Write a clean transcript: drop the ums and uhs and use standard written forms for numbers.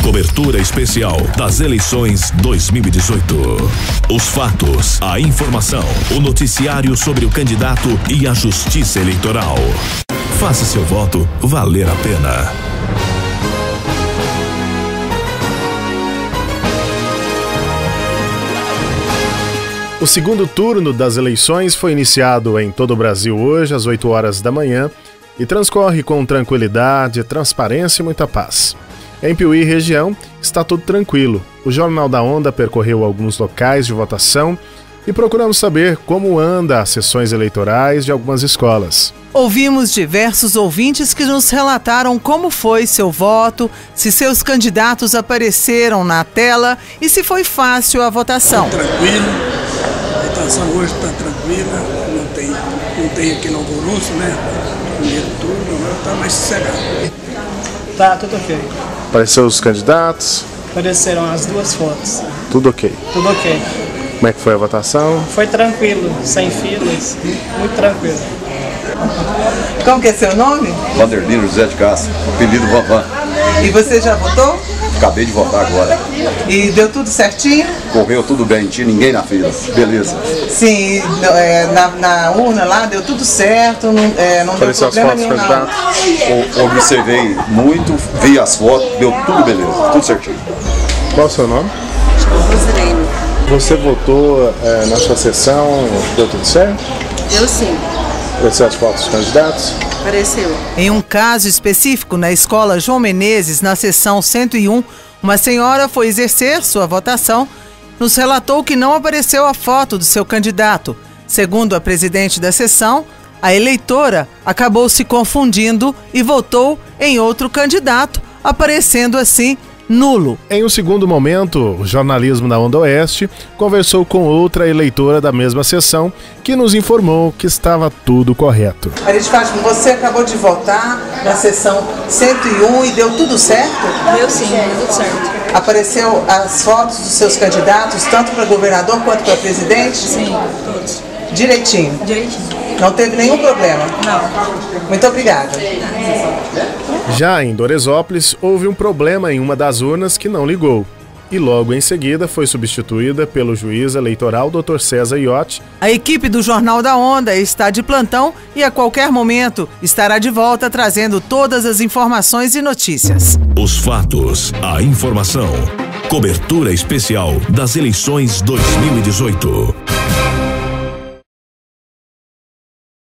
Cobertura especial das eleições 2018. Os fatos, a informação, o noticiário sobre o candidato e a justiça eleitoral. Faça seu voto valer a pena. O segundo turno das eleições foi iniciado em todo o Brasil hoje, às 8 horas da manhã, e transcorre com tranquilidade, transparência e muita paz. Em Piuí região, está tudo tranquilo. O Jornal da Onda percorreu alguns locais de votação e procuramos saber como anda as sessões eleitorais de algumas escolas. Ouvimos diversos ouvintes que nos relataram como foi seu voto, se seus candidatos apareceram na tela e se foi fácil a votação. Tranquilo, a votação hoje está tranquila, não tem aquele alvoroço, né? Primeiro turno, agora está mais sossegado. Tá, tudo ok. Apareceram os candidatos? Apareceram as duas fotos. Tudo ok. Tudo ok. Como é que foi a votação? Foi tranquilo, sem filas, muito tranquilo. Como que é seu nome? Vanderlino José de Castro, apelido Vavá. E você já votou? Acabei de votar agora. E deu tudo certinho? Correu tudo bem, tinha ninguém na fila. Beleza. Sim, na urna lá deu tudo certo, não deu problema nenhum não. Observei muito, vi as fotos, deu tudo beleza, tudo certinho. Qual é o seu nome? Rosilene. Você votou na sua sessão, deu tudo certo? Eu sim. Apareceu as fotos dos candidatos? Apareceu. Em um caso específico, na escola João Menezes, na seção 101, uma senhora foi exercer sua votação, nos relatou que não apareceu a foto do seu candidato. Segundo a presidente da seção, a eleitora acabou se confundindo e votou em outro candidato, aparecendo assim nulo. Em um segundo momento, o jornalismo da Onda Oeste conversou com outra eleitora da mesma sessão que nos informou que estava tudo correto. Maria de Fátima, você acabou de votar na sessão 101 e deu tudo certo? Deu sim, deu tudo certo. Apareceu as fotos dos seus candidatos, tanto para governador quanto para presidente? Sim, todos. Direitinho? Direitinho. Não teve nenhum problema? Não. Muito obrigada. Já em Doresópolis, houve um problema em uma das urnas que não ligou. E logo em seguida foi substituída pelo juiz eleitoral Dr. César Iotti. A equipe do Jornal da Onda está de plantão e a qualquer momento estará de volta trazendo todas as informações e notícias. Os fatos, a informação. Cobertura especial das eleições 2018.